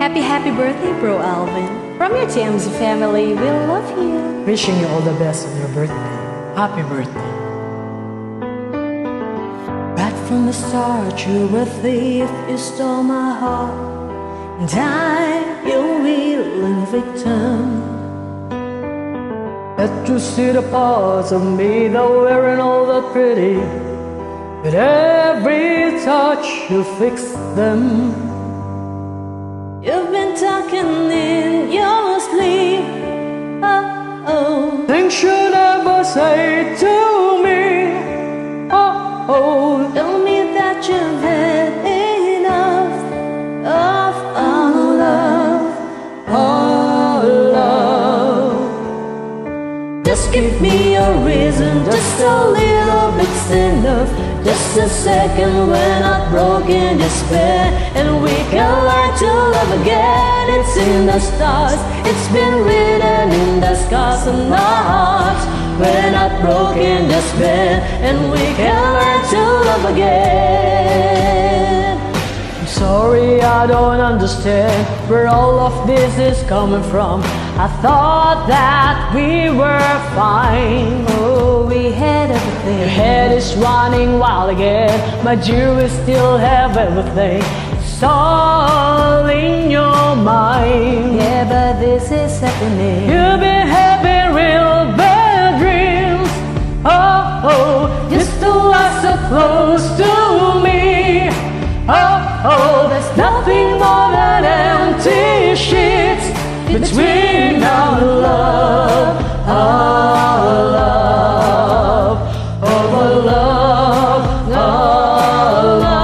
Happy birthday, Bro Alvin. From your TMZ family, we love you. Wishing you all the best on your birthday. Happy birthday. Right from the start, you were a thief, you stole my heart. And I'm your willing victim. Let you see the parts of me that weren't all that pretty. With every touch, you fix them. You've been talking in your sleep. Oh, Things you never say to me. tell me that you've had enough of our love, our love. Just give me a reason, just a little bit's enough. Just a second, we're not broken despair, and we can learn to love again. It's in the stars, it's been written in the scars on our hearts. We're not broken despair, and we can learn to love again. I'm sorry, I don't understand where all of this is coming from. I thought that we were fine. Oh, we had everything. Your head is running wild again. My dear, we still have everything. It's all in your mind. Yeah, but this is happening. You've been having real bad dreams. You still are so close to me. There's nothing more than empty sheets between our love, our love, our love, our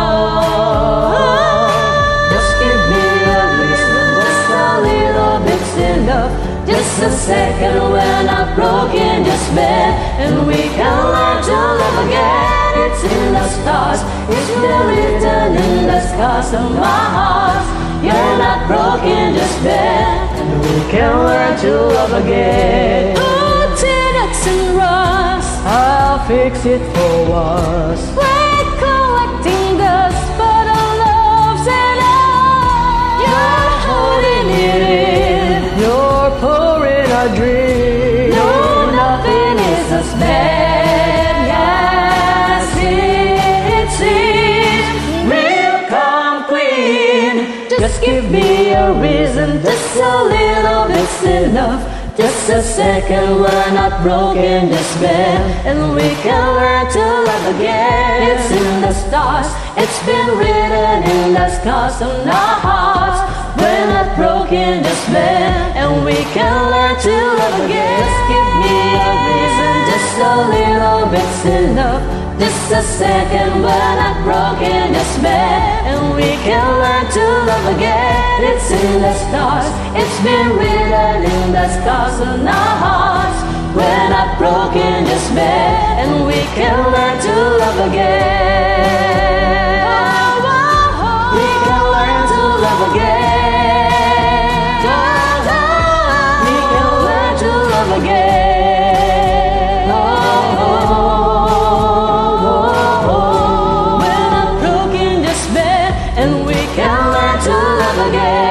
love. Just give me a reason, just a little bit's enough. Just a second, we're not broken despair, and we can learn to love again. It's in the stars, it's been written in the scars of my heart. You're not broken despair, and we can learn to love again. Oh, Tenex and Ross, I'll fix it for us. we're collecting dust, but our love's enough. You're holding it in. You're pouring a dream. No, nothing is as bad as it seems. We'll come clean. Just give me a reason, just a little bit's enough. Just a second, we're not broken despair, and we can learn to love again. It's in the stars, it's been written in the scars on our hearts. We're not broken despair, and we can learn to love again. Just give me a reason, just a little bit's enough. Just a second, we're not broken despair, and we can learn to love again. It's in the stars, it's been written in the scars on our hearts. We're not broken despair, and we can learn to love again. We can learn to love again. We can learn to love again. We're not broken despair, and we can learn to love again.